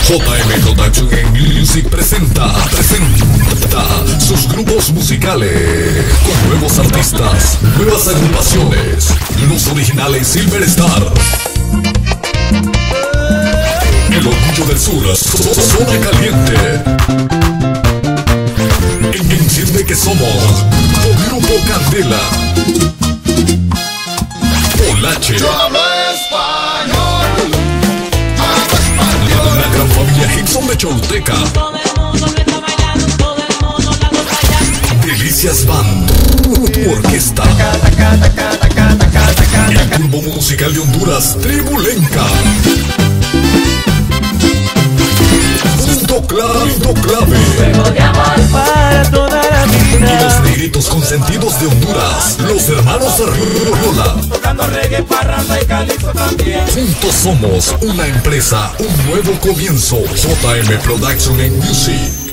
JM Production en Music presenta sus grupos musicales con nuevos artistas, nuevas agrupaciones, los originales Silver Star, El Orgullo del Sur, Zona Caliente, Enciende que somos, Grupo Candela, Polache, la gran familia Gibson de Choluteca, Delicias Band, tu orquesta, el turbo musical de Honduras, Tribulenca, Punto Clave, Juego de amor para toda la vida. y los negritos consentidos de Honduras, los hermanos Arriola. Tocando reggae, parranda y calipso también. Juntos somos una empresa, un nuevo comienzo. JM Production en Music.